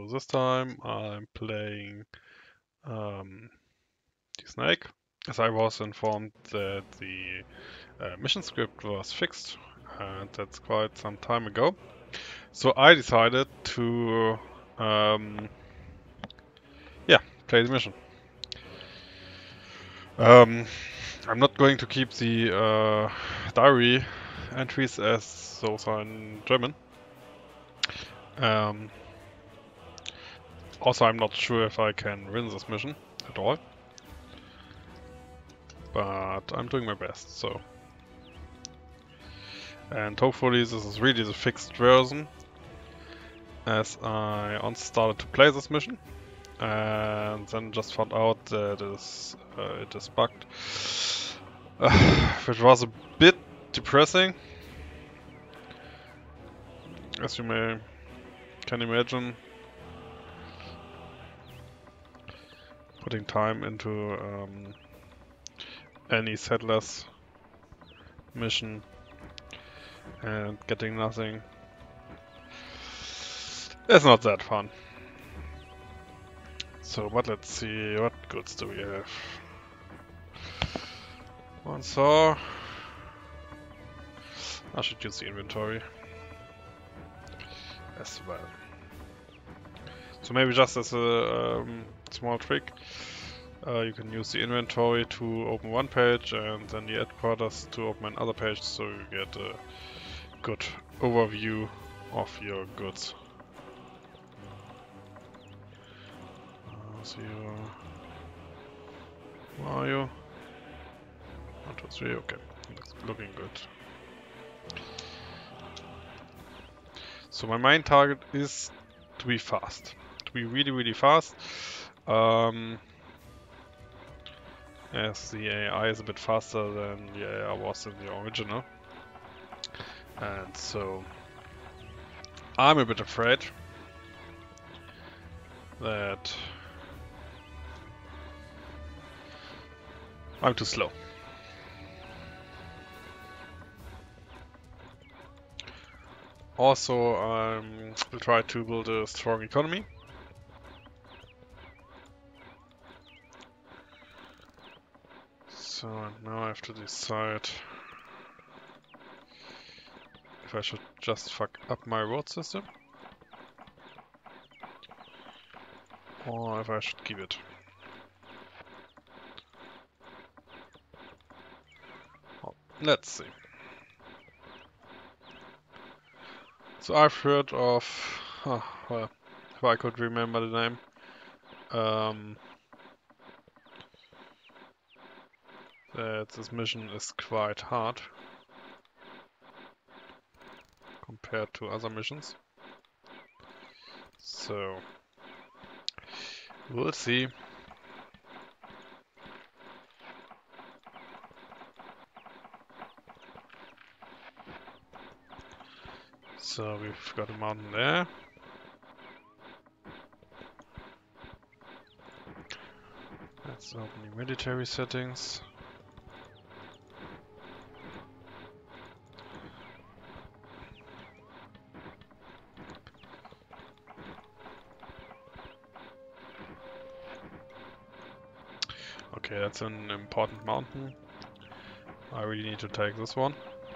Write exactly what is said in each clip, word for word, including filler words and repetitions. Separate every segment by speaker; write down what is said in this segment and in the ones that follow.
Speaker 1: this time I'm playing um, the Snake, as I was informed that the uh, mission script was fixed, and that's quite some time ago. So I decided to, um, yeah, play the mission. Um, I'm not going to keep the uh, diary entries as those are in German. Um, also, I'm not sure if I can win this mission at all, but I'm doing my best, so. And hopefully this is really the fixed version, as I once started to play this mission and then just found out that it is, uh, it is bugged, uh, which was a bit depressing, as you may can imagine. Putting time into um, any settlers mission and getting nothing, it's not that fun. So, but let's see, what goods do we have? One saw. I should use the inventory as well. So maybe just as a um, small trick, uh, you can use the inventory to open one page and then the headquarters to open another page, so you get a good overview of your goods. Uh, so you, where are you? One, two, three. Okay, looks looking good. So my main target is to be fast, to be really, really fast. Um, as the A I is a bit faster than the A I was in the original. And so I'm a bit afraid that I'm too slow. Also, I will try to build a strong economy. So now I have to decide if I should just fuck up my road system or if I should keep it. Well, let's see. So I've heard of, oh, well, if I could remember the name, um, that this mission is quite hard compared to other missions. So we'll see. So we've got a mountain there. Let's open the military settings. Okay, that's an important mountain. I really need to take this one.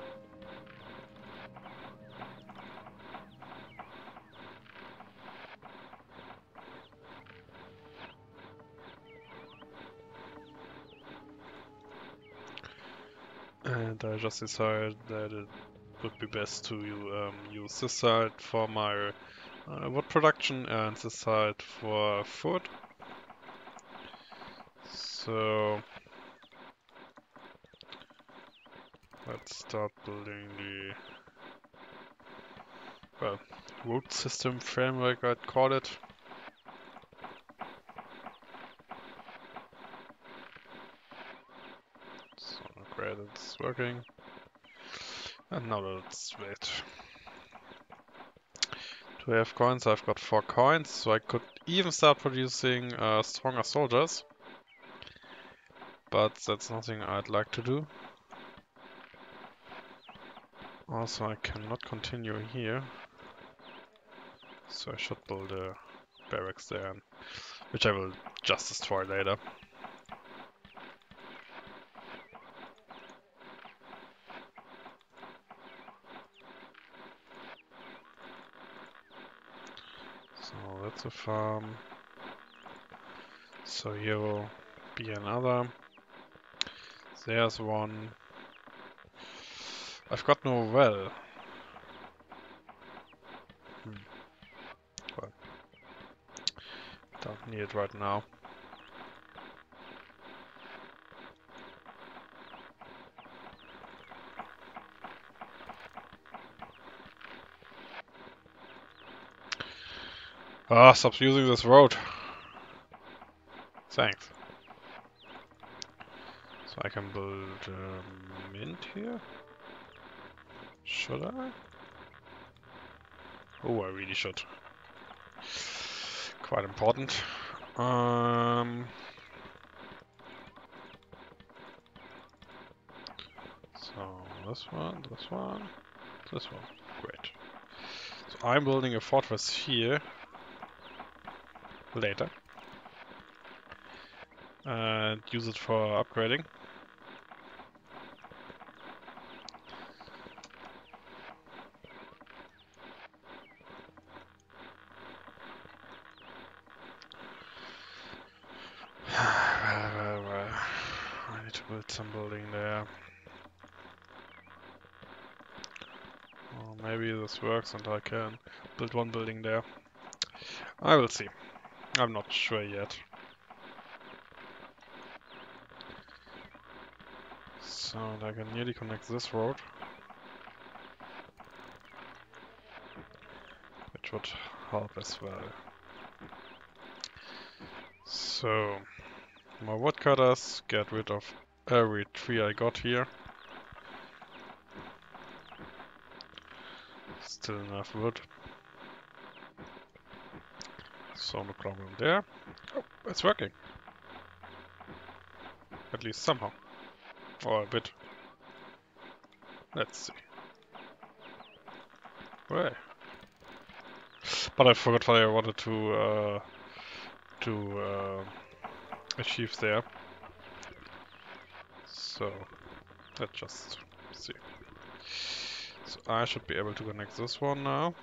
Speaker 1: And I just decided that it would be best to um, use this side for my uh, wood production and this side for food. So let's start building the, well, road system framework, I'd call it. So great, it's working. And now let's wait. Do I have coins? I've got four coins, so I could even start producing uh, stronger soldiers. But that's nothing I'd like to do. Also, I cannot continue here. So I should build a barracks there, which I will just destroy later. So that's a farm. So here will be another. There's one. I've got no well. Hmm. Well, don't need it right now. Ah, stop using this road. Thanks. So I can build a mint here? Should I? Oh, I really should. Quite important. Um, so this one, this one, this one. Great. So I'm building a fortress here later. And use it for upgrading. well, well, well. I need to build some building there. Or maybe this works and I can build one building there. I will see. I'm not sure yet. So I can nearly connect this road. Which would help as well. So, my woodcutters get rid of every tree I got here. Still enough wood. So no problem there. Oh, it's working. At least somehow. Or a bit. Let's see. Right. But I forgot what I wanted to uh, to uh, achieve there. So let's just see. So I should be able to connect this one now.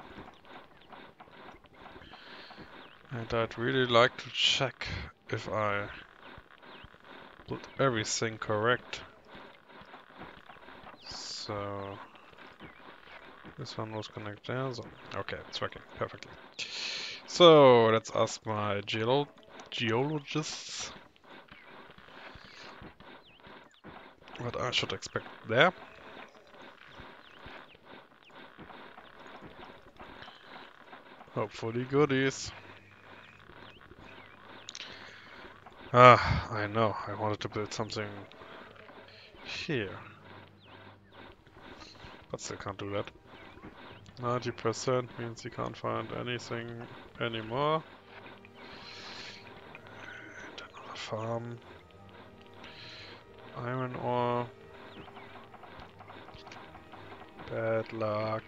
Speaker 1: And I'd really like to check if I built everything correct. So this one was connected there, so okay, it's working perfectly. So let's ask my geolo geologists what I should expect there. Hopefully goodies. Ah, I know, I wanted to build something here. But still can't do that. ninety percent means you can't find anything anymore. And another farm. Iron ore. Bad luck.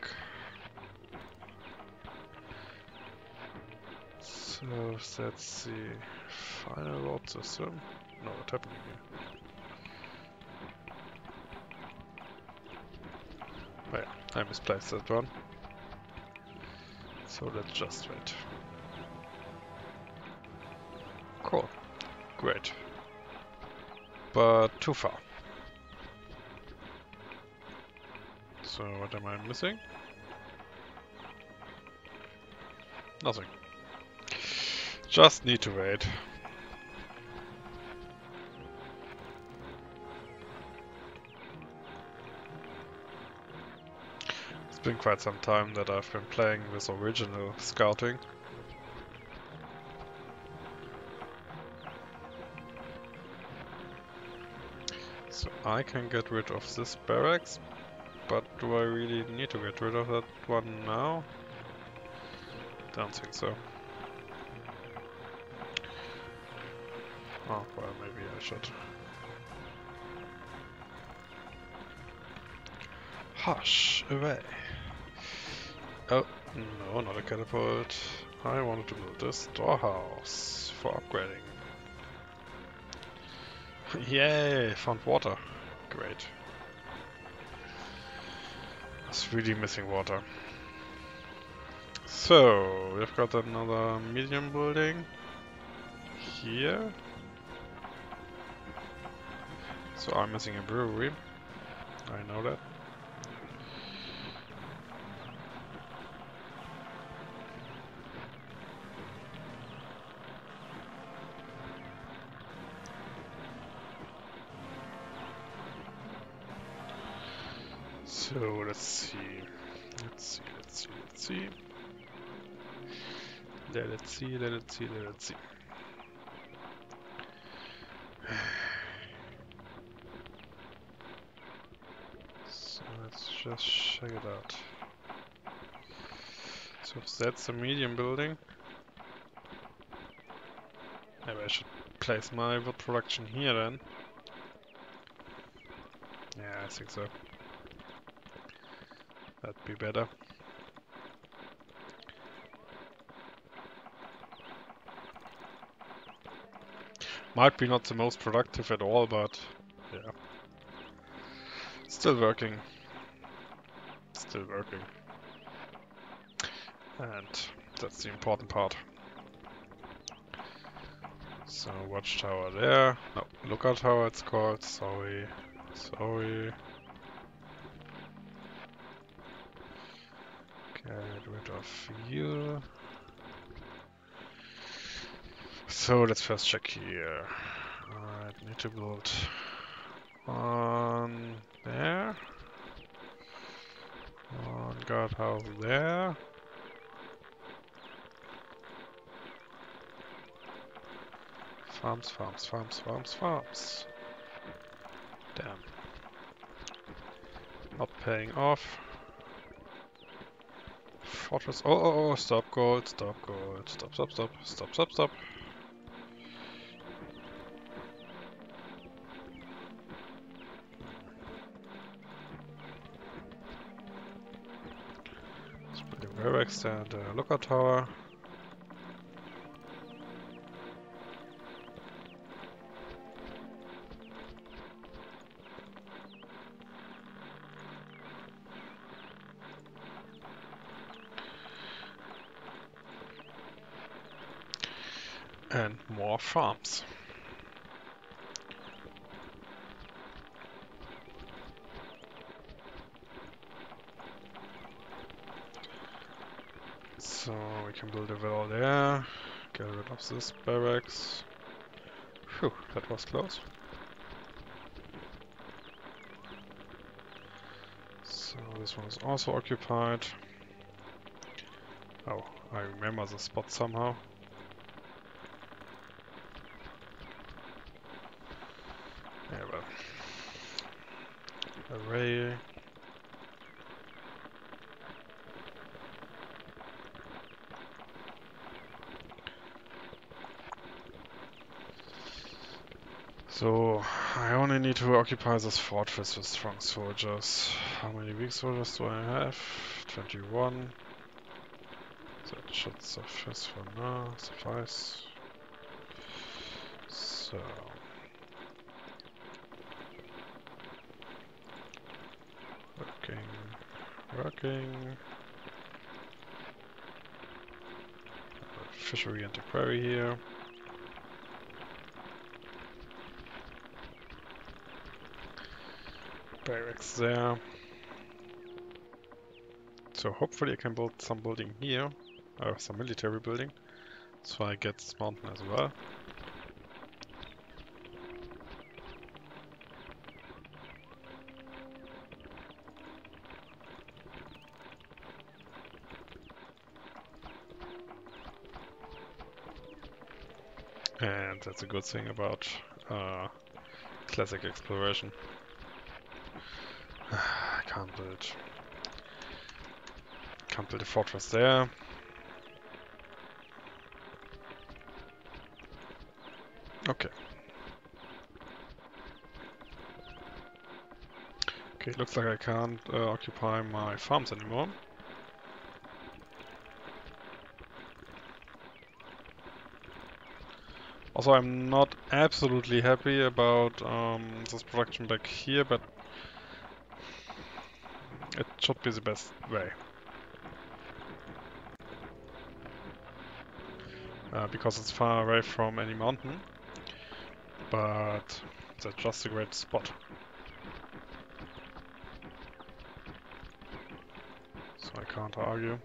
Speaker 1: So that's the final road system. No, what's happening here? Oh yeah, I misplaced that one. So let's just wait. Cool. Great. But too far. So what am I missing? Nothing. Just need to wait. It's been quite some time that I've been playing with original scouting. So I can get rid of this barracks, but do I really need to get rid of that one now? Don't think so. Oh, well, maybe I should. Hush, away. Oh, no, not a catapult. I wanted to build a storehouse for upgrading. Yay! Found water. Great. I was really missing water. So, we've got another medium building here. So I'm missing a brewery. I know that. So let's see. Let's see, let's see, let's see. Let's see, let's see, let's see. So let's just check it out. So if that's a medium building, maybe I should place my wood production here then. Yeah, I think so. That'd be better. Might be not the most productive at all, but yeah. Still working. Still working. And that's the important part. So watchtower there. No, lookout tower it's called. Sorry. Sorry. Get rid of you. So let's first check here. I need to build one there. One guardhouse there. Farms, farms, farms, farms, farms. Damn. Not paying off. Fortress. Oh, oh, oh, stop gold, stop gold. Stop, stop, stop, stop, stop, stop. Let's put the barracks and the lookout tower. And more farms. So we can build a wall there. Get rid of this barracks. Phew, that was close. So this one is also occupied. Oh, I remember the spot somehow. Yeah, well. Array. So, I only need to occupy this fortress with strong soldiers. How many weak soldiers do I have? twenty-one. That should suffice for now. Suffice. So. Working. Working. Fishery and the quarry here. Barracks there. So hopefully I can build some building here, or some military building, so I get this mountain as well. And that's a good thing about uh, classic exploration. I can't build. Can't build a fortress there. Okay. Okay, looks like I can't uh, occupy my farms anymore. Also, I'm not absolutely happy about um, this production back here, but it should be the best way. Uh, because it's far away from any mountain, but that's just a great spot. So I can't argue.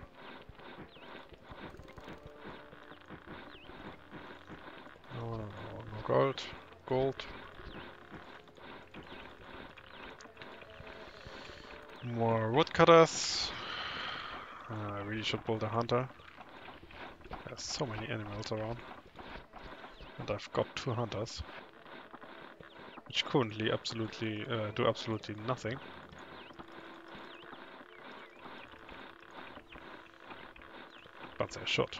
Speaker 1: No, no, no, no gold. Gold. More woodcutters. Uh, I really should build a hunter. There's so many animals around. And I've got two hunters. Which currently absolutely uh, do absolutely nothing. But they should.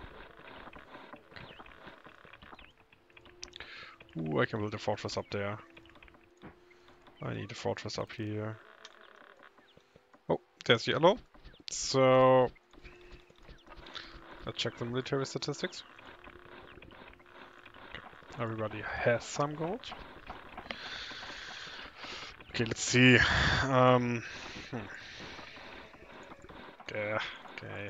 Speaker 1: Ooh, I can build a fortress up there. I need a fortress up here. Oh, there's yellow. So let's check the military statistics. Okay. Everybody has some gold. Okay, let's see. Um, hmm. Okay, okay.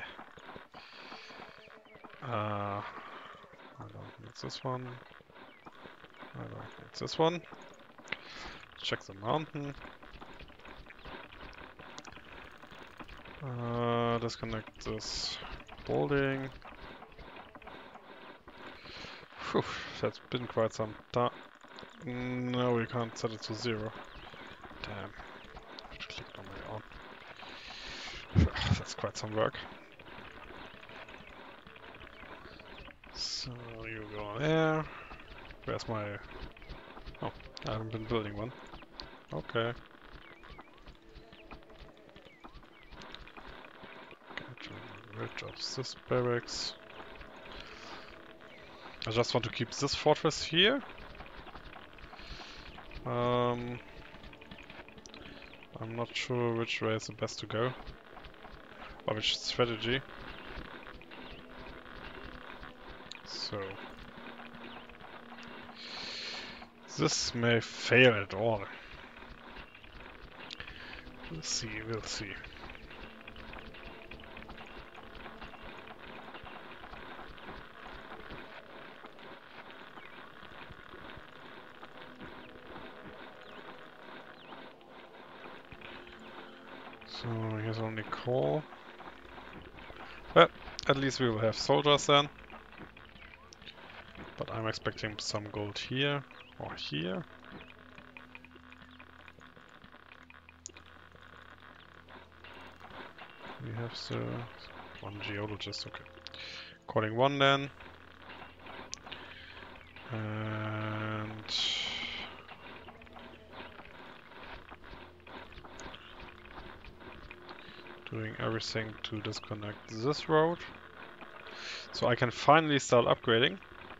Speaker 1: Uh, I don't need this one. I don't need this one. Check the mountain. Uh, disconnect this building. Whew, that's been quite some time. No, we can't set it to zero. Damn. I have to click it on my own. That's quite some work. So you go there. Where's my... Oh, I haven't been building one. Okay. Get rid of this barracks. I just want to keep this fortress here. Um, I'm not sure which way is the best to go. Or which strategy. So... this may fail at all. We'll see, we'll see. So here's only coal. Well, at least we will have soldiers then. But I'm expecting some gold here or here. We have the one geologist, okay. Calling one then. And doing everything to disconnect this road. So I can finally start upgrading.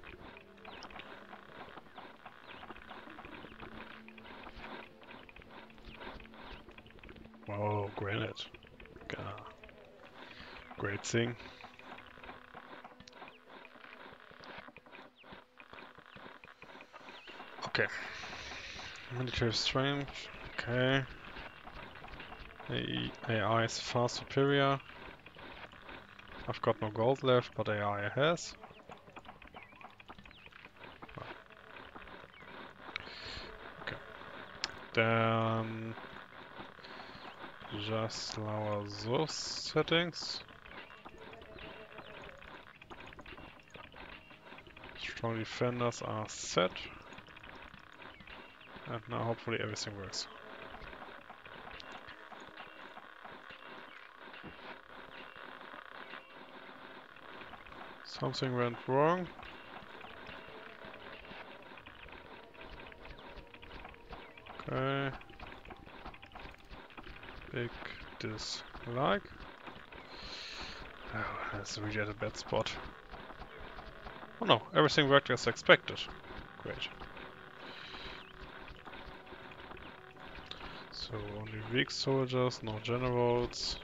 Speaker 1: Oh, granite. God. Great thing. Okay. Military strength. Okay. A I is far superior. I've got no gold left, but A I has. Okay. Then just lower those settings. Strong defenders are set. And now hopefully everything works. Something went wrong. Okay. Big dislike. Oh, that's really at a bad spot. Oh no, everything worked as expected. Great. So only weak soldiers, no generals.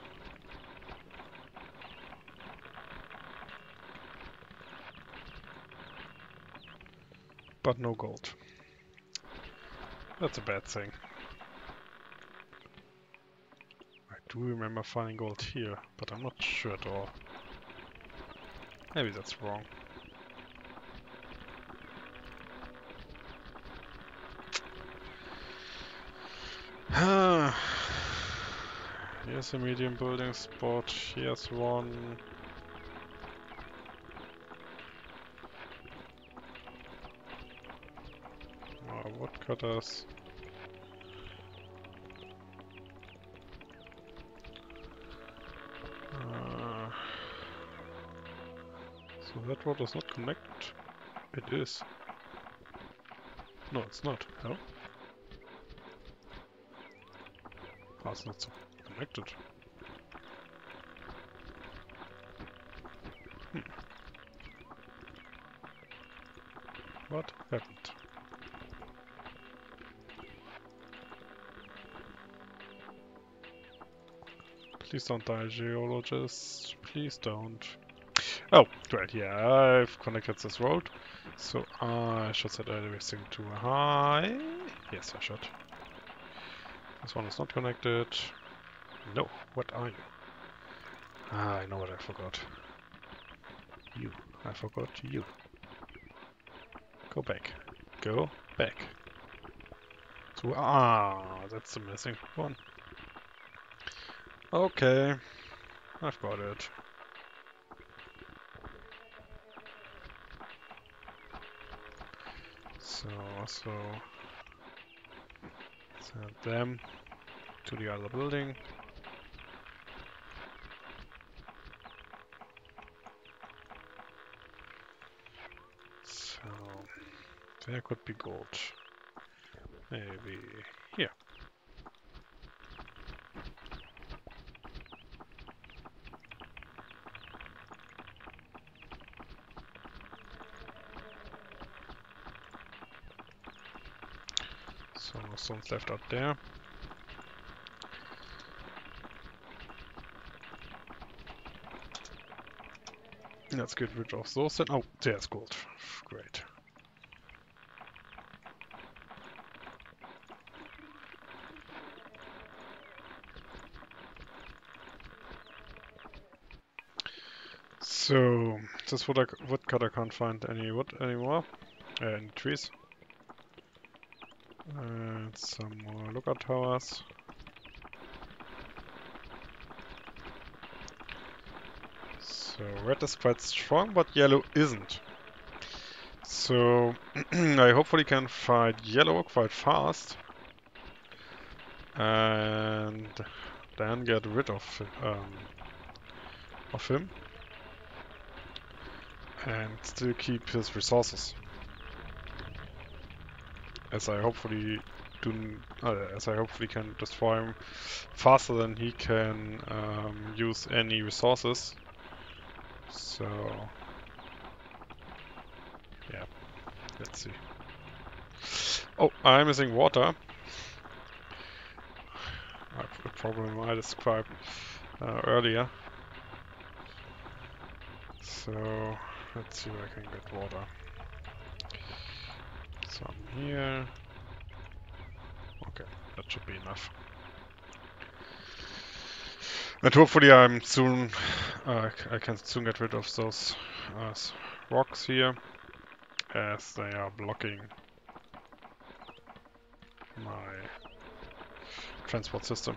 Speaker 1: but no gold. That's a bad thing. I do remember finding gold here, but I'm not sure at all. Maybe that's wrong. Here's a medium building spot, here's one. Uh, woodcutters. Uh, so that road does not connect. It is. No, it's not. Hell? Oh, it's not so connected. Hmm. What happened? Please don't die, geologist. Please don't. Oh, great, yeah, I've connected this road. So I should set everything to high. Yes, I should. This one is not connected. No, what are you? Ah, I know what I forgot. You. I forgot you. Go back. Go back. So, ah, that's the missing one. Okay, I've got it. So, so send them to the other building. So, there could be gold. Maybe here. So, no stones left out there. Let's get rid of those then. Oh, there's gold. Great. So, this wood woodcutter can't find any wood anymore. Uh, any trees. And some more lookout towers. So red is quite strong, but yellow isn't. So I hopefully can fight yellow quite fast. And then get rid of um, of him. And still keep his resources. As I hopefully do, uh, as I hopefully can destroy him faster than he can um, use any resources. So yeah, let's see. Oh, I'm missing water. A problem I described uh, earlier. So let's see where I can get water. Some here. Okay, that should be enough. And hopefully I'm soon, uh, I can soon get rid of those uh, rocks here, as they are blocking my transport system.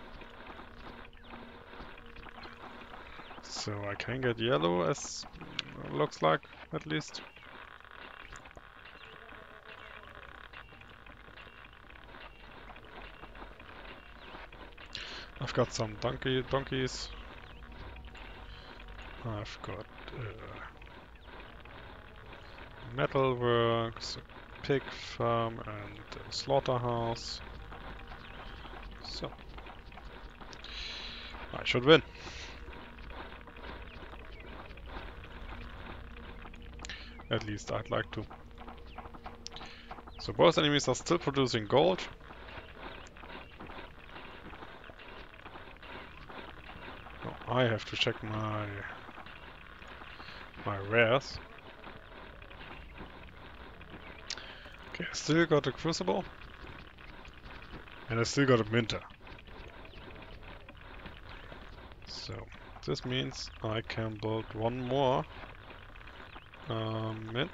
Speaker 1: So I can get yellow, as looks like, at least. I've got some donkey donkeys. I've got uh, metalworks, a pig farm, and a slaughterhouse. So I should win. At least I'd like to. So both enemies are still producing gold. Oh, I have to check my my rares. Okay, I still got a Crucible. And I still got a Minter. So, this means I can build one more um, Mint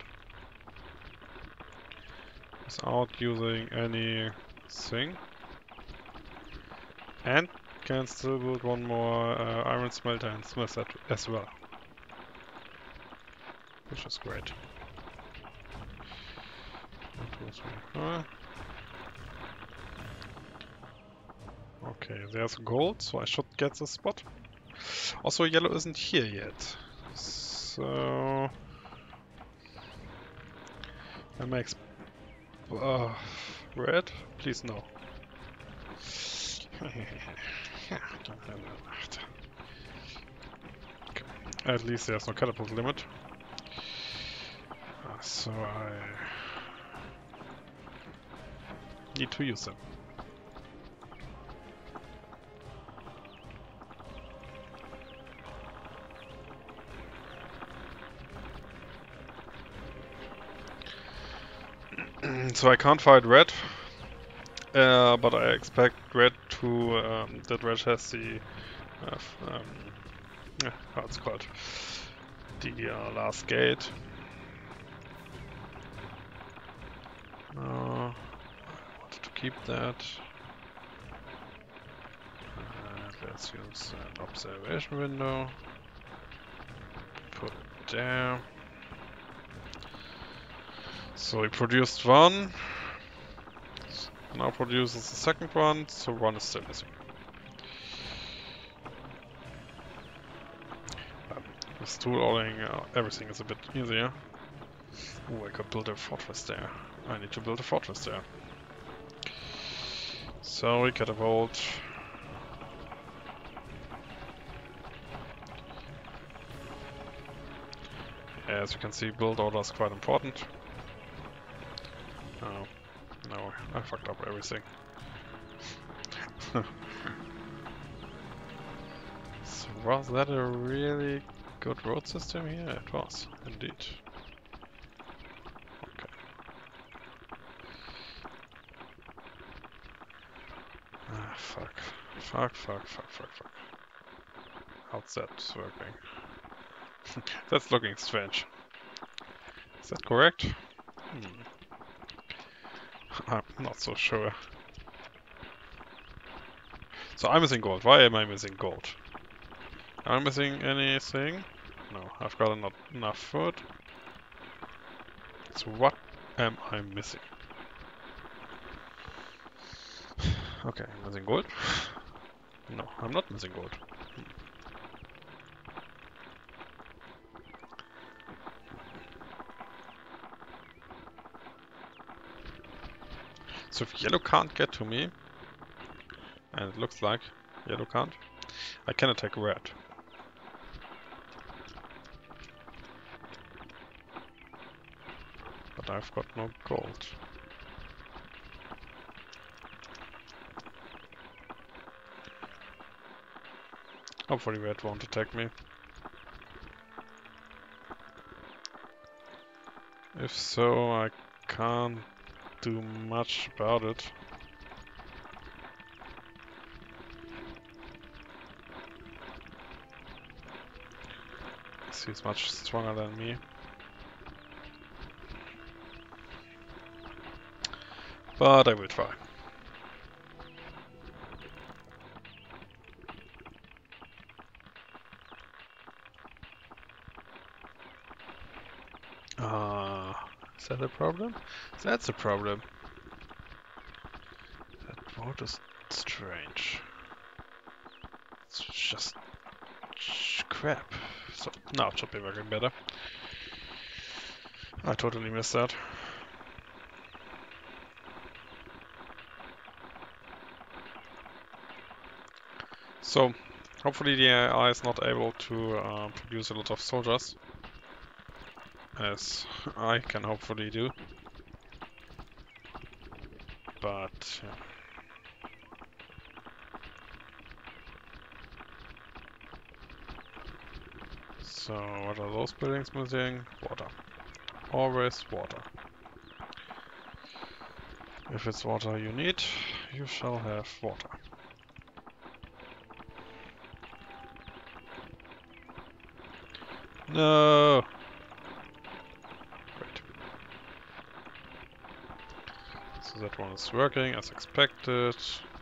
Speaker 1: without using anything. And can still build one more uh, Iron Smelter and Smith as well. Which is great. One, two, three, four. Okay, there's gold, so I should get the spot. Also, yellow isn't here yet. So... I make uh, red? Please no. Okay. At least there's no catapult limit. Uh, so I need to use them. So I can't fight red, uh, but I expect red to um, that red has the uh, um, yeah, how it's called, the uh, last gate. Uh, I wanted to keep that. And let's use an observation window. Put it there. So he produced one. Now produces the second one, so one is still missing. Um, with tool ordering, uh, everything is a bit easier. Oh, I could build a fortress there. I need to build a fortress there. So we catapult. As you can see, build order is quite important. Oh, no, I fucked up everything. So was that a really good road system here? It was, indeed. Okay. Ah, fuck. Fuck, fuck, fuck, fuck, fuck. How's that working? That's looking strange. Is that correct? Hmm. I'm not so sure. So I'm missing gold. Why am I missing gold? Am I missing anything? No, I've got not enough food. So what am I missing? Okay, I'm missing gold. No, I'm not missing gold. Hmm. So if yellow can't get to me, and it looks like yellow can't, I can attack red. But I've got no gold. Hopefully red won't attack me. If so, I can't do much about it. He's much stronger than me. But I will try. Ah, uh, is that a problem? That's a problem. That vote is strange. It's just crap. So now it should be working better. I totally missed that. So hopefully the A I is not able to uh, produce a lot of soldiers, as I can hopefully do. But yeah. So what are those buildings missing? Water. Always water. If it's water you need, you shall have water. No! Great. So that one is working as expected.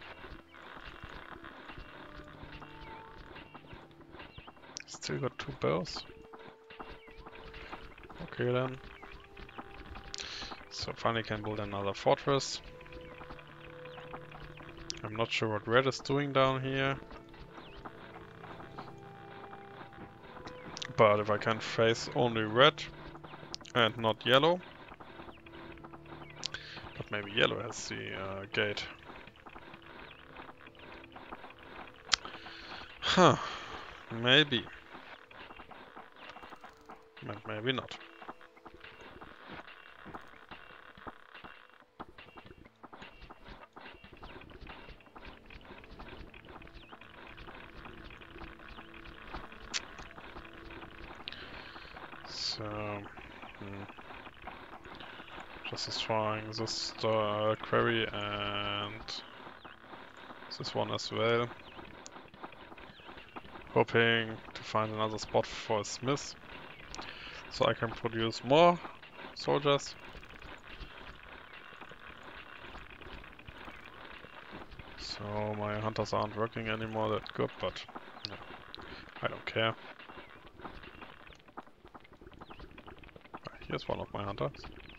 Speaker 1: Still got two bows. Okay then. So finally can build another fortress. I'm not sure what red is doing down here. But if I can face only red and not yellow. But maybe yellow has the uh, gate. Huh. Maybe. But maybe not. So, hmm. Just trying this uh, query and this one as well. Hoping to find another spot for a smith, so I can produce more soldiers. So my hunters aren't working anymore that good, but no, I don't care. Here's one of my hunters.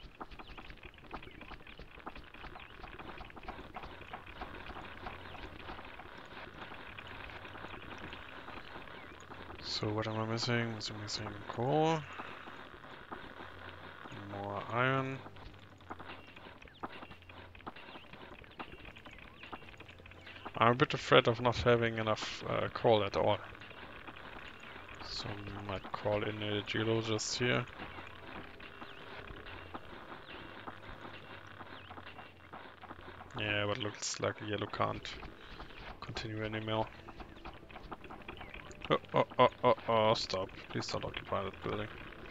Speaker 1: So what am I missing? I'm missing coal, more iron. I'm a bit afraid of not having enough uh, coal at all. So I might call in a geologist here. Yeah, but looks like yellow can't continue anymore. Oh, oh, oh, oh, oh, stop. Please don't occupy that building.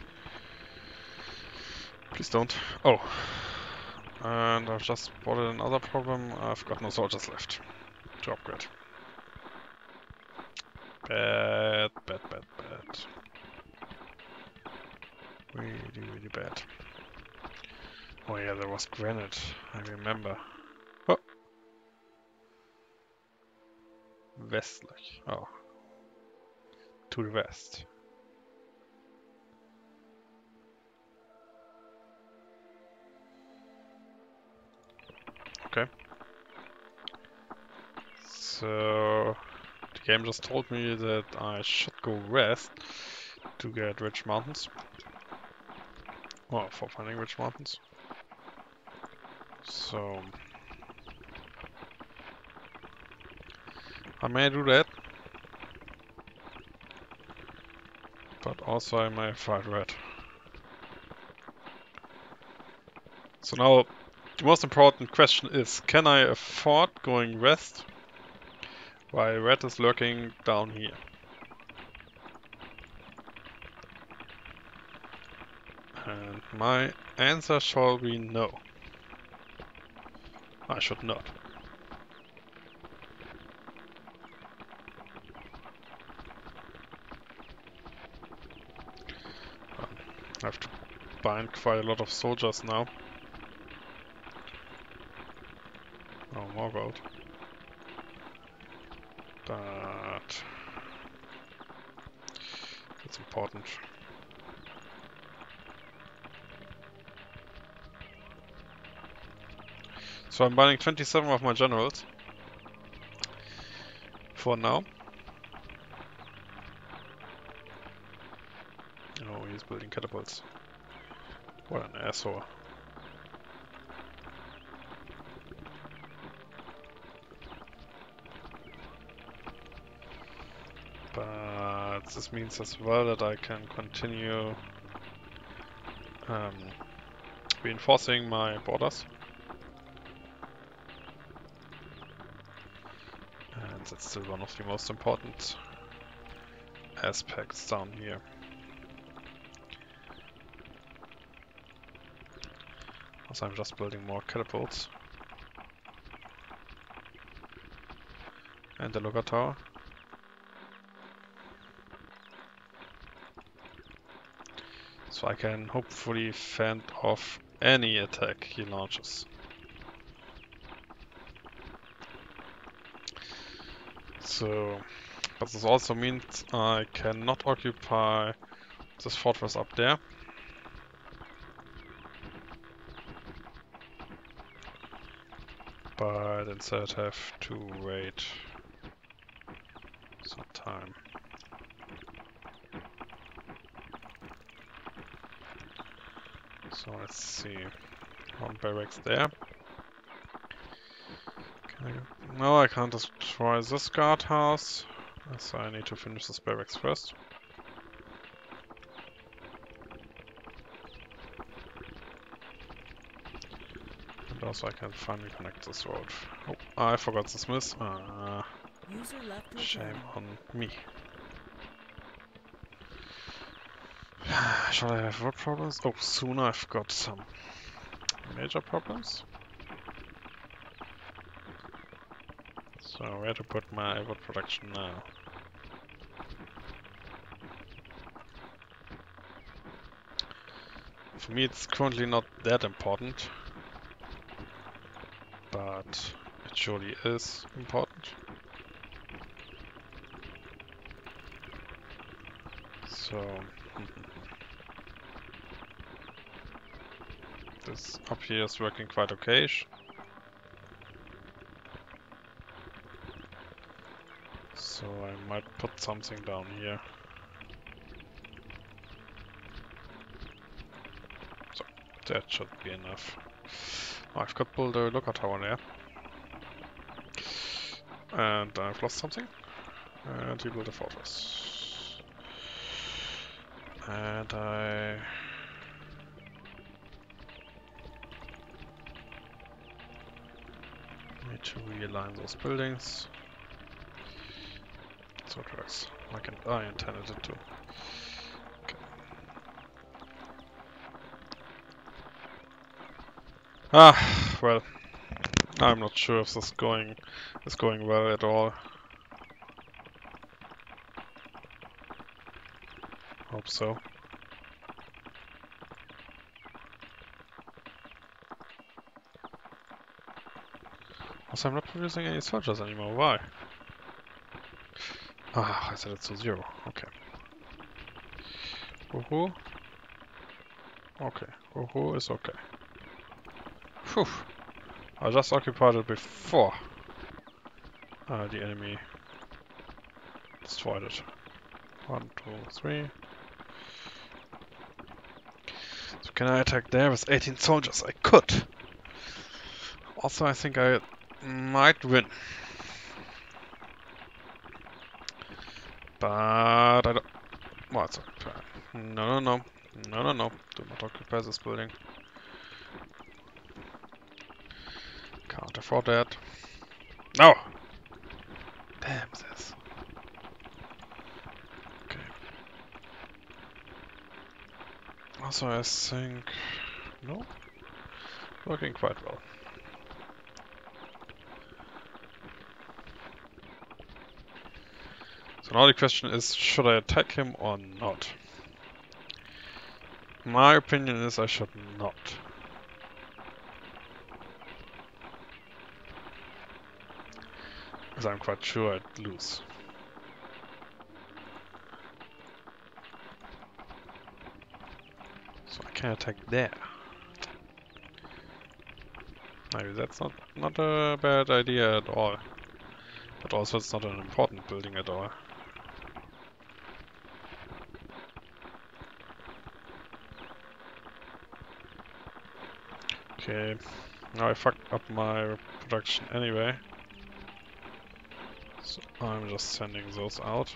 Speaker 1: Please don't. Oh. And I've just spotted another problem. I've got no soldiers left to upgrade. Bad, bad, bad, bad. Really, really bad. Oh yeah, there was granite. I remember. Oh. Westlich. Oh. To the west. Okay. So the game just told me that I should go west to get rich mountains. Oh, for finding rich mountains. So I may do that. But also I may fight red. So now the most important question is, can I afford going west while red is lurking down here? And my answer shall be no. I should not. Um, I have to bind quite a lot of soldiers now. Oh, more gold. But it's important. So I'm binding twenty-seven of my generals for now. Oh, he's building catapults. What an asshole. But this means as well that I can continue um, reinforcing my borders. And that's still one of the most important aspects down here. Also, I'm just building more catapults. and the lookout tower. So I can hopefully fend off any attack he launches. So, but this also means I cannot occupy this fortress up there. But instead have to wait some time. So let's see. One barracks there. Can I go? No, I can't destroy this guardhouse. So I need to finish this barracks first. And also I can finally connect this road. Oh, I forgot the smith. Ah, shame on me. Shall I have road problems? Oh, soon I've got some major problems. So where to put my wood production now? For me it's currently not that important, but it surely is important. So this up here is working quite okay. So I might put something down here. So that should be enough. Oh, I've got built a lookout tower there. And I've lost something. And he built a fortress. And I... need to realign those buildings. So it works. Like I intended it to. Okay. Ah, well, I'm not sure if this going is going well at all. Hope so. Also, I'm not producing any soldiers anymore. Why? Ah, I set it to zero. Okay. Woohoo. Okay. Woohoo is okay. Phew. I just occupied it before uh, the enemy destroyed it. One, two, three. So can I attack there with eighteen soldiers? I could. Also, I think I might win. But I don't... Well, it's okay. No, no, no. No, no, no. Do not occupy this building. Can't afford that. No! Damn this. Okay. Also, I think... No? Working quite well. So now the question is, should I attack him or not? My opinion is I should not. Because I'm quite sure I'd lose. So I can attack there. Maybe that's not, not a bad idea at all. But also it's not an important building at all. Okay, now I fucked up my production anyway. So I'm just sending those out.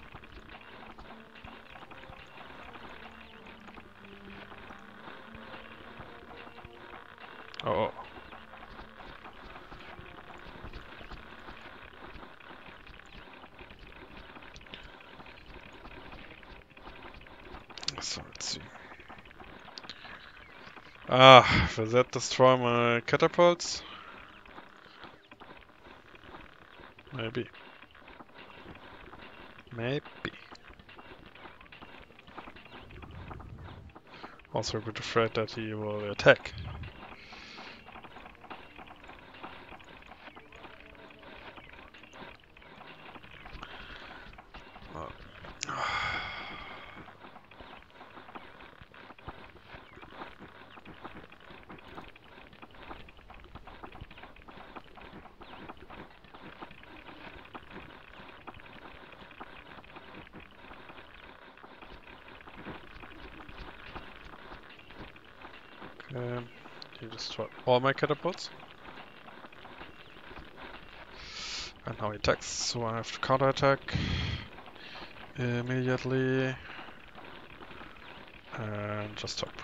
Speaker 1: Oh. So let's see. Ah, will that destroy my catapults? Maybe. Maybe. Also a bit afraid that he will attack. Oh. Okay, he destroyed all my catapults. And now he attacks, so I have to counterattack immediately. And just hope.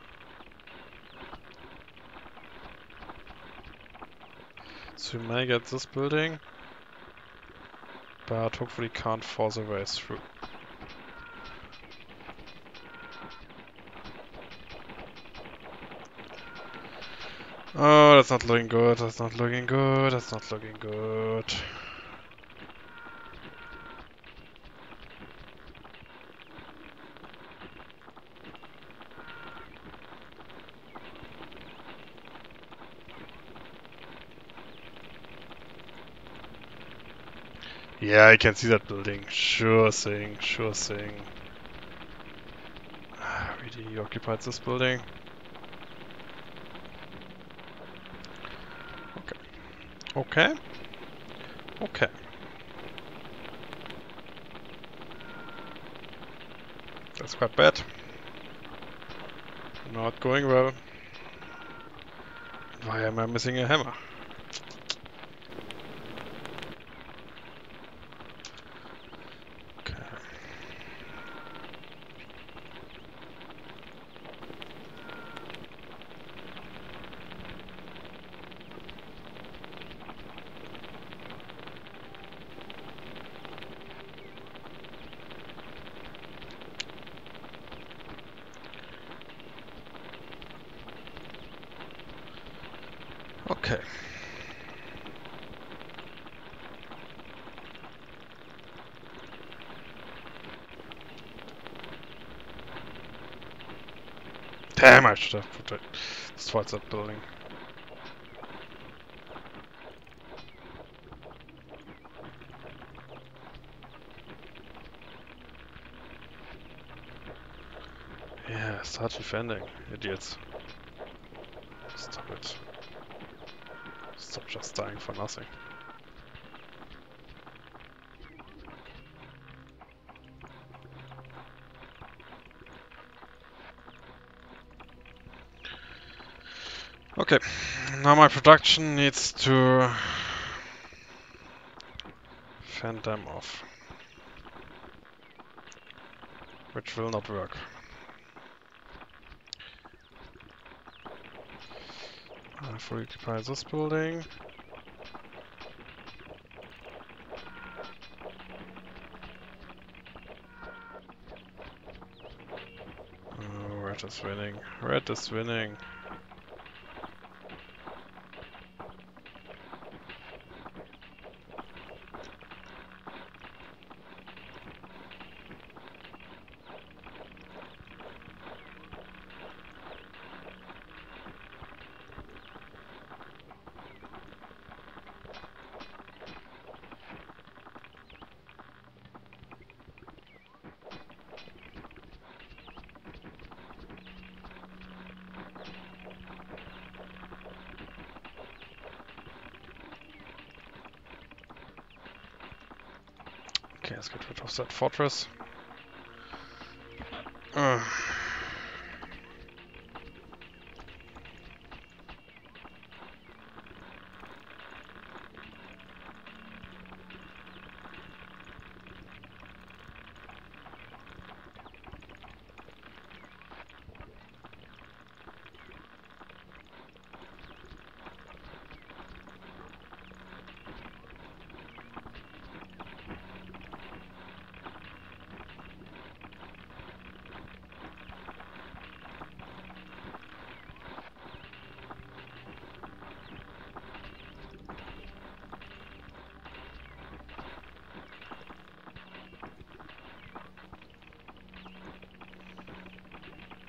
Speaker 1: So we may get this building, but hopefully can't force a way through. Oh, that's not looking good, that's not looking good, that's not looking good. Yeah, I can see that building. Sure thing, sure thing. Really, he occupied this building. Okay. Okay. Okay. That's quite bad. Not going well. Why am I missing a hammer? Okay. Okay. Damn, I should have put it destroyed that building. Yeah, start defending, idiots. Stop it. Stop just dying for nothing. Okay, now my production needs to fend them off. Which will not work. I fully occupy this building. Oh, red is winning. Red is winning. Okay, let's get rid of that fortress. Uh.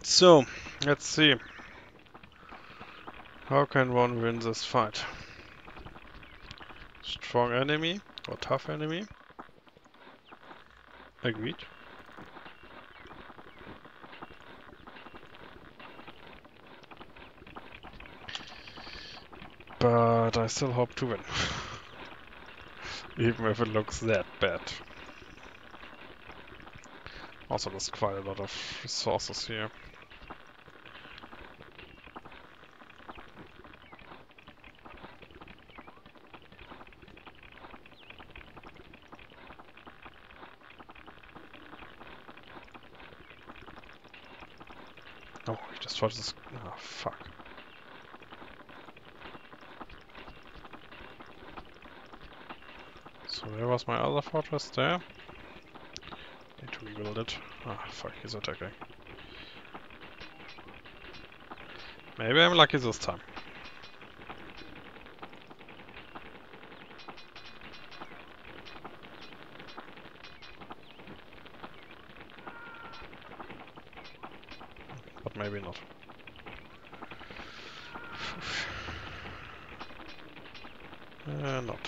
Speaker 1: So, let's see. How can one win this fight? Strong enemy or tough enemy? Agreed. But I still hope to win. Even if it looks that bad. Also, there's quite a lot of resources here. Oh, he just tried this. Oh, fuck. So where was my other fortress? There. Need to rebuild it. Ah, fuck, he's attacking. Maybe I'm lucky this time. But maybe not. Uh, not.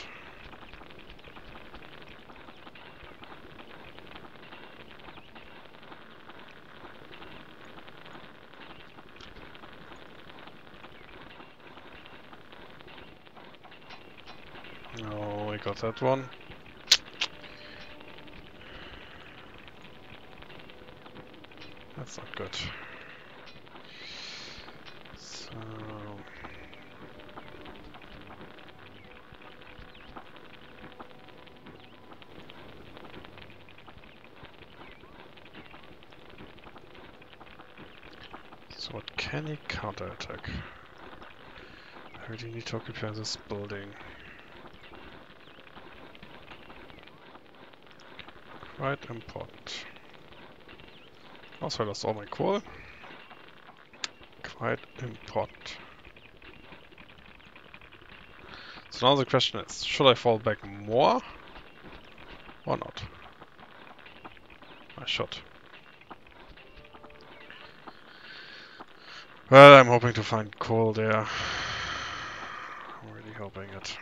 Speaker 1: No, we got that one. That's not good. So... So what can he counterattack? I really need to occupy this building. Quite important. Also, I lost all my coal. Quite important. So now the question is, should I fall back more? Or not? I should. Well, I'm hoping to find coal there. I'm really hoping it.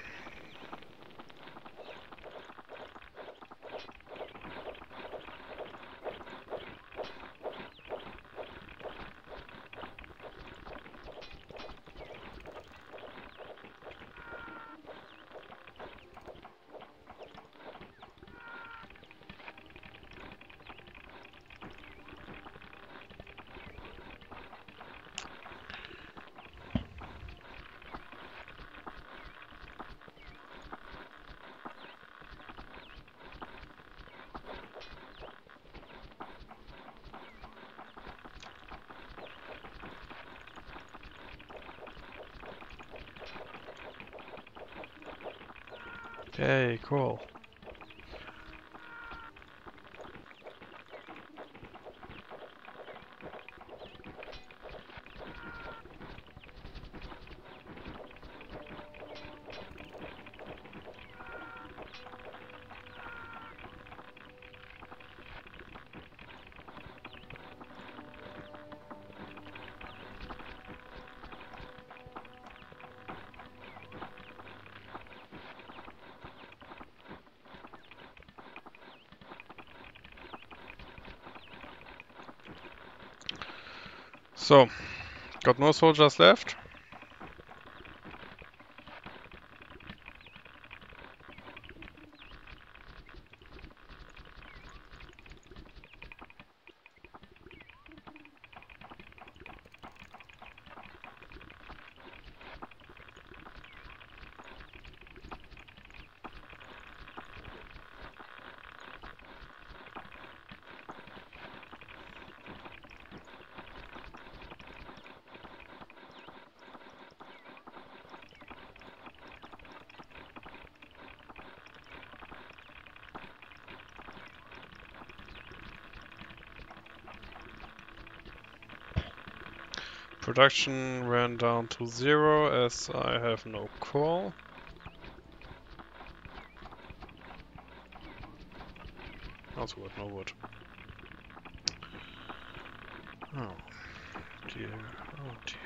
Speaker 1: Yay, cool. So, got no soldiers left. Production ran down to zero as I have no coal. Also got no wood. Oh. dear, oh dear.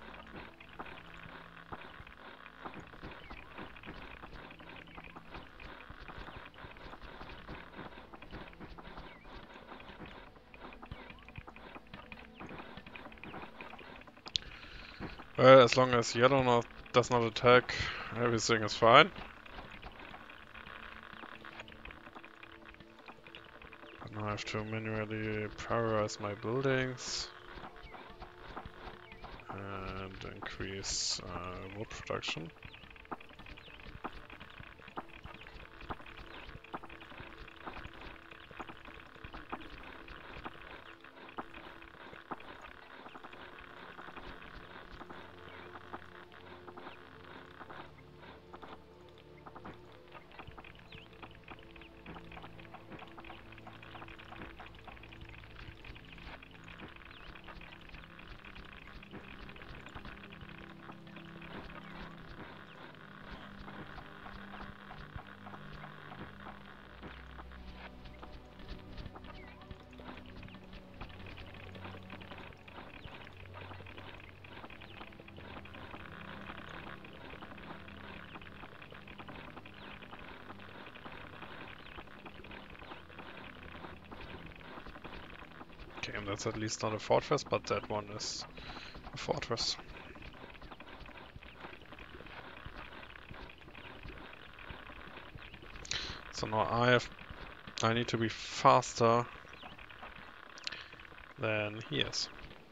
Speaker 1: Well, as long as yellow not, does not attack, everything is fine. But now I have to manually prioritize my buildings and increase uh, wood production. Okay, and that's at least not a fortress, but that one is a fortress. So now I have, I need to be faster than he is.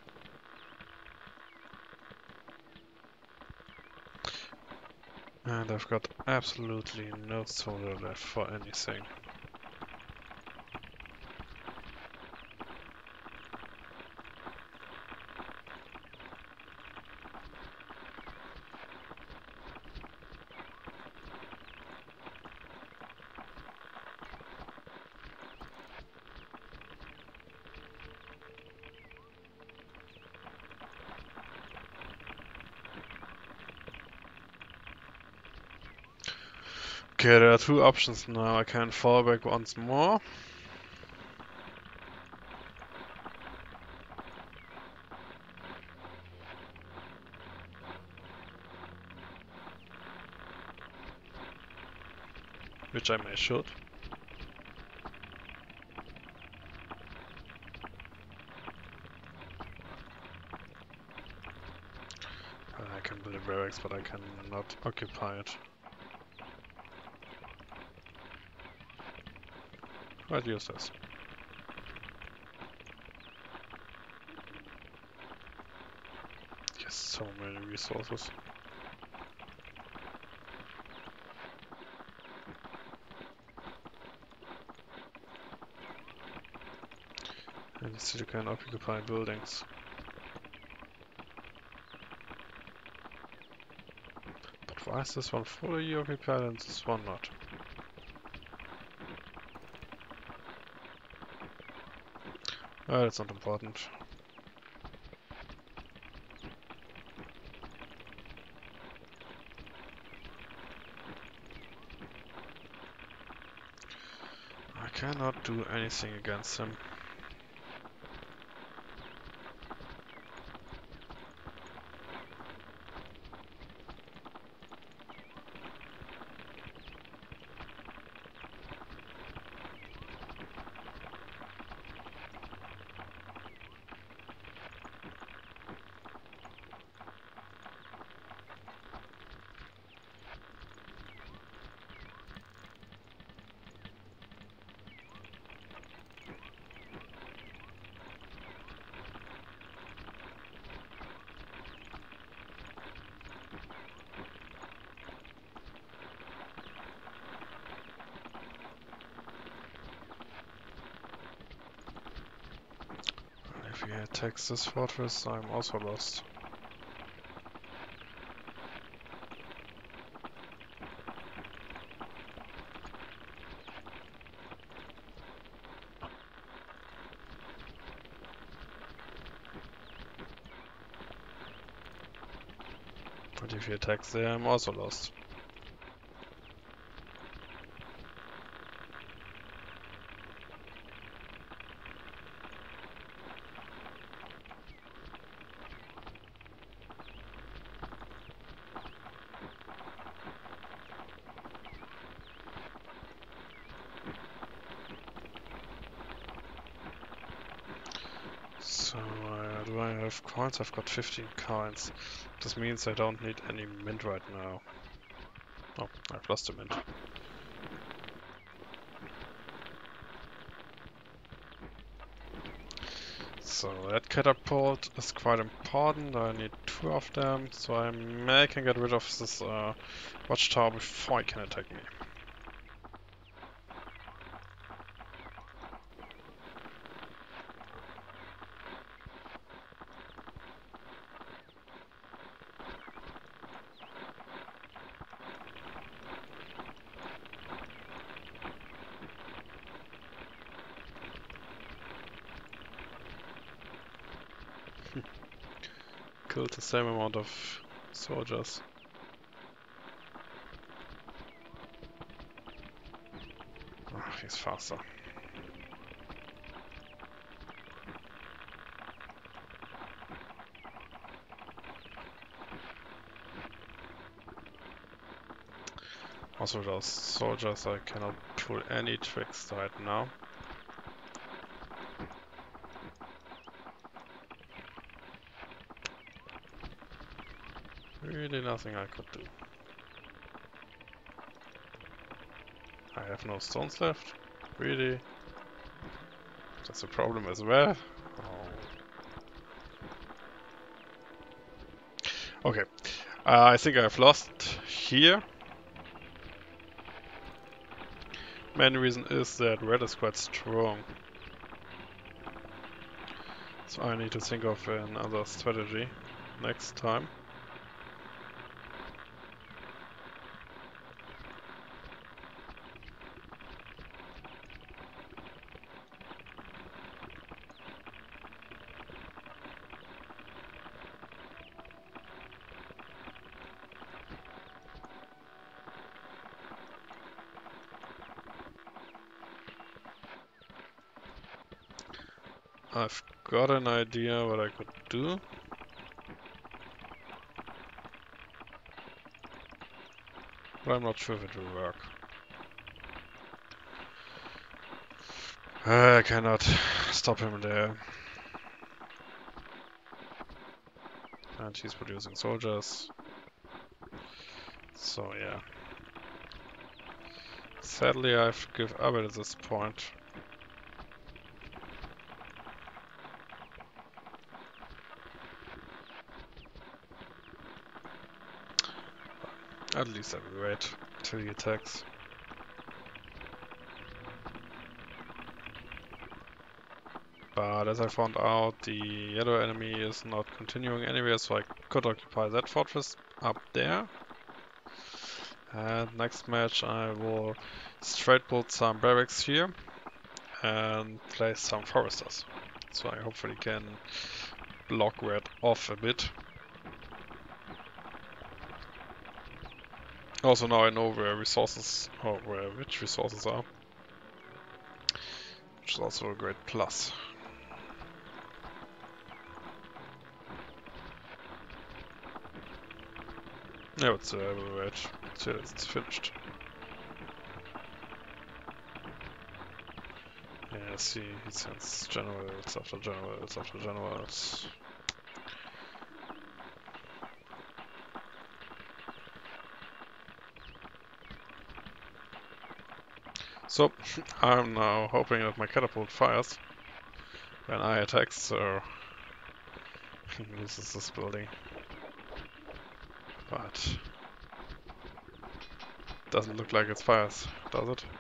Speaker 1: And I've got absolutely no solar left for anything. Okay, there are two options now. I can fall back once more. Which I may should. I can build a barracks, but I cannot occupy it. I'll use this. Yes, so many resources. And you still can occupy buildings. But why is this one fully occupied and this one not? Uh, that's not important. I cannot do anything against him. If he attacks this fortress, I'm also lost. But if he attacks there, I'm also lost. twelve coins, I've got fifteen coins. This means I don't need any mint right now. Oh, I've lost a mint. So that catapult is quite important. I need two of them, so I may can get rid of this uh, watchtower before he can attack me. Killed the same amount of soldiers. Oh, he's faster. Also, those soldiers, I cannot pull any tricks right now. Really nothing I could do. I have no stones left. Really? That's a problem as well. Oh. Okay. Uh, I think I've lost here. Main reason is that red is quite strong. So I need to think of another strategy next time. I've got an idea what I could do. But I'm not sure if it will work. I cannot stop him there. And he's producing soldiers. So yeah. Sadly I've given up at this point. At least I will wait till he attacks. But as I found out, the yellow enemy is not continuing anywhere, so I could occupy that fortress up there. And next match I will straight build some barracks here and place some foresters. So I hopefully can block red off a bit. Also now I know where resources, or where which resources are. Which is also a great plus. Yeah, but uh, I will wait till it's finished. Yeah, see, he sends generals after generals after generals. So, I'm now hoping that my catapult fires when I attack, so he loses this building. But doesn't look like it fires, does it?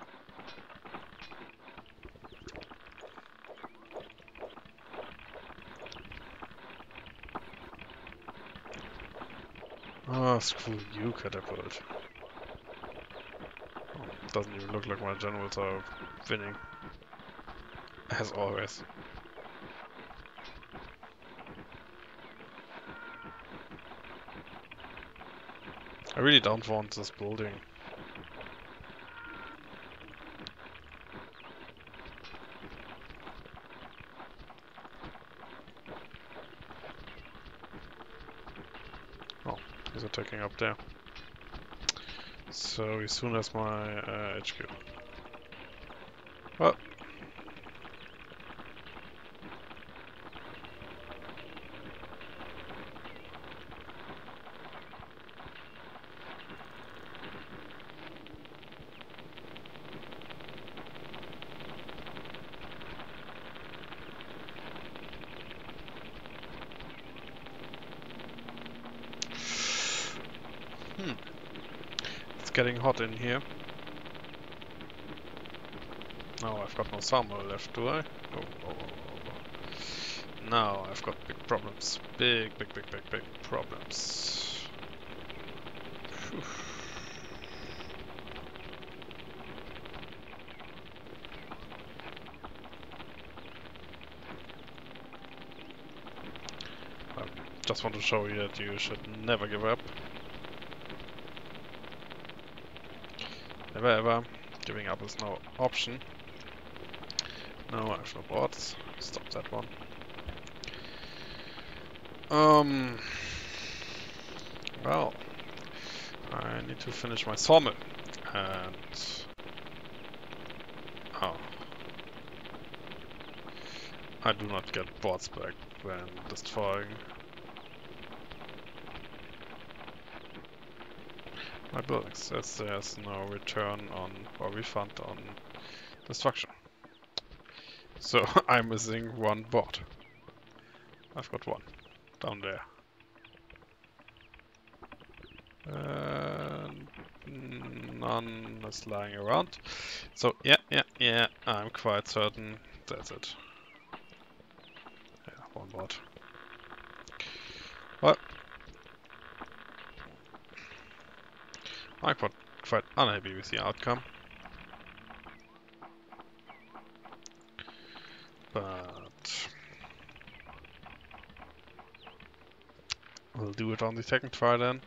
Speaker 1: Oh, screw you, catapult. Oh, doesn't even look like my generals are winning. As always. I really don't want this building. Oh, he's attacking up there. So as soon as my uh, H Q. Well. Hmm. It's getting hot in here. Now I've got no sawmill left, do I? Oh, oh, oh, oh. Now I've got big problems. Big, big, big, big, big problems. Phew. Um, just want to show you that you should never give up. Never ever. Giving up is no option. No, I have no boards. Stop that one. Um. Well, I need to finish my sawmill, and oh, I do not get boards back when destroying my buildings, as there's no return on or refund on destruction. So I'm missing one board. I've got one down there. And none is lying around. So yeah, yeah, yeah, I'm quite certain that's it. Yeah, one board. Well, I'm quite, quite unhappy with the outcome. But we'll do it on the second try then.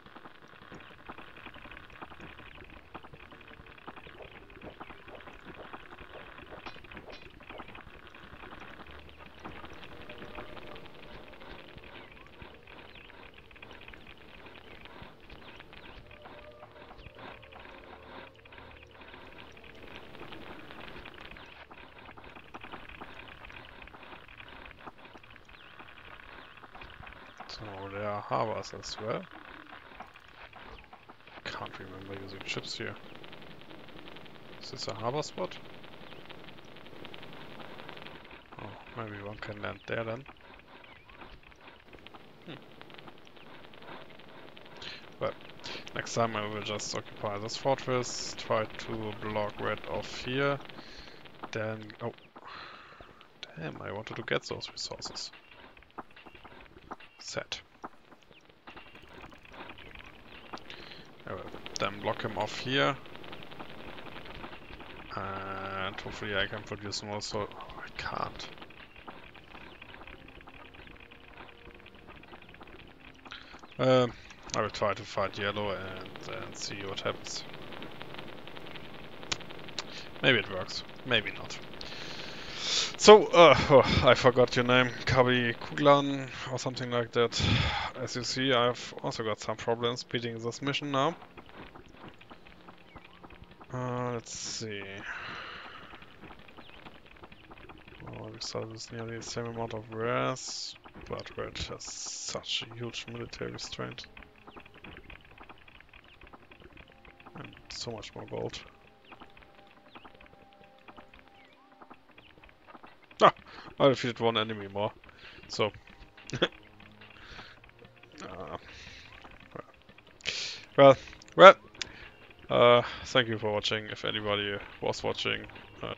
Speaker 1: So there are harbors as well. Can't remember using ships here. Is this a harbor spot? Oh, maybe one can land there then. Hmm. But next time I will just occupy this fortress, try to block red off here, then... oh, damn, I wanted to get those resources. Set. I will then block him off here. And hopefully I can produce more, so oh, I can't. Um, I will try to fight yellow and then see what happens. Maybe it works, maybe not. So, uh, oh, I forgot your name, Kabi Kuglan or something like that. As you see, I've also got some problems beating this mission now. Uh, let's see. Oh, we started with nearly the same amount of wares, but red has such a huge military strength. And so much more gold. Ah! I defeated one enemy more. So. uh, well, well. Uh, thank you for watching. If anybody was watching, uh,